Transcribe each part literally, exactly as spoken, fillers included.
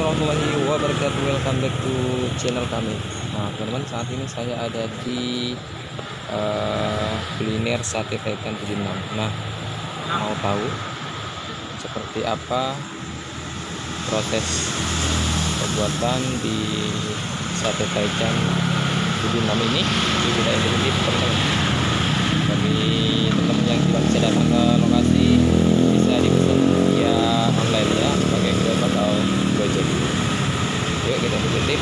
warahmatullahi wabarakatuh. Welcome back to channel kami. Nah teman-teman, saat ini saya ada di uh, kuliner sate Taichan tujuh puluh enam. Nah, mau tahu seperti apa proses pembuatan di sate Taichan tujuh puluh enam ini? Ini tidak efektif teman-teman. Bagi teman-teman yang tidak bisa datang ke lokasi, bisa dipesan via online ya, pakai Grab atau Gojek. Yuk kita titip.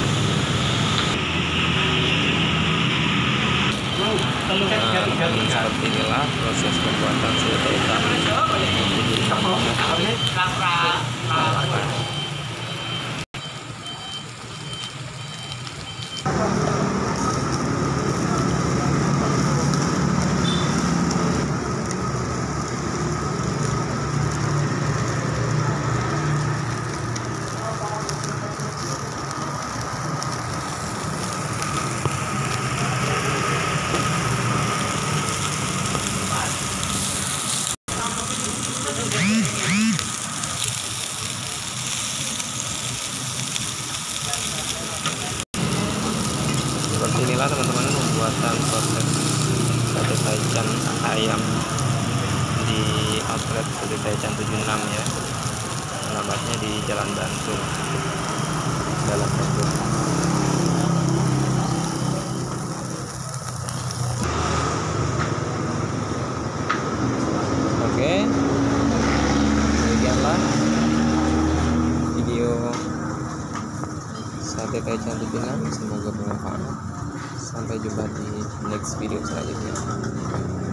Nah, seperti inilah proses pembuatan sate Taichan. Seperti inilah teman-teman pembuatan proses sate Taichan ayam di outlet sate Taichan tujuh puluh enam ya. Alamatnya di Jalan Bantul, Dalam Bantul. Oke, demikianlah video sate Taichan tujuh puluh enam, semoga bermanfaat. Sampai jumpa di next video selanjutnya.